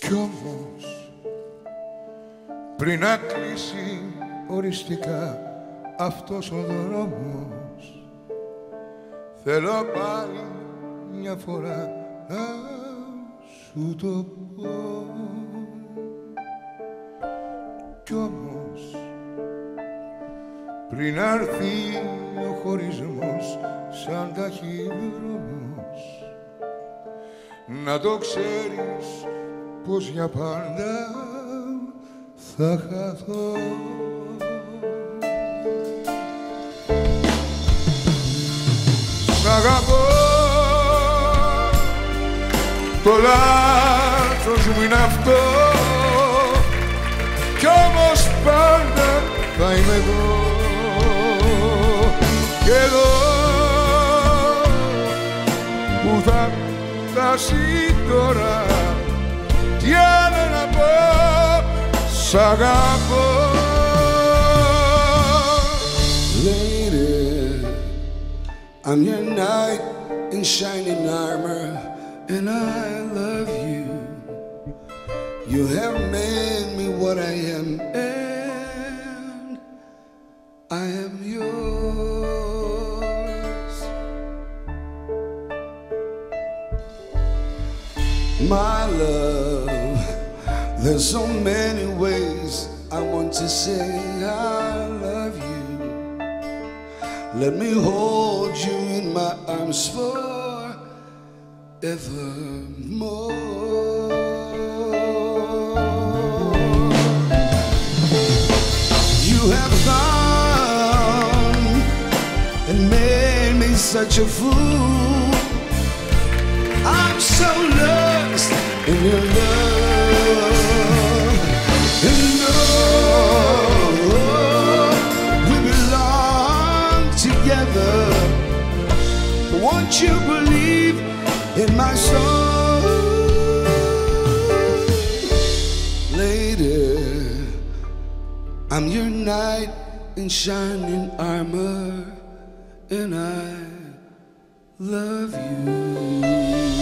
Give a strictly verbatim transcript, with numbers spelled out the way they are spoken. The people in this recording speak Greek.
Κι όμως πριν να κλείσει οριστικά αυτός ο δρόμος, θέλω πάλι μια φορά να σου το πω. Κι όμως πριν έρθει ο χωρισμός σαν ταχυδρόμος, να το ξέρεις πως για πάντα θα χαθώ. Σ' αγαπώ, το λάθος μου είναι αυτό, κι όμως πάντα θα είμαι εδώ. Και εδώ που θα φτάσει τώρα, τι άλλο να πω, σ' αγαπώ. Lady, I'm your knight in shining armor, and I love you. You have made me what I am, and I am yours. My love, there's so many ways I want to say I love you. Let me hold you in my arms forevermore. You have come and made me such a fool. I'm so lost in your love. And oh, we belong together. Won't you believe in my soul? Lady, I'm your knight in shining armor, and I love you.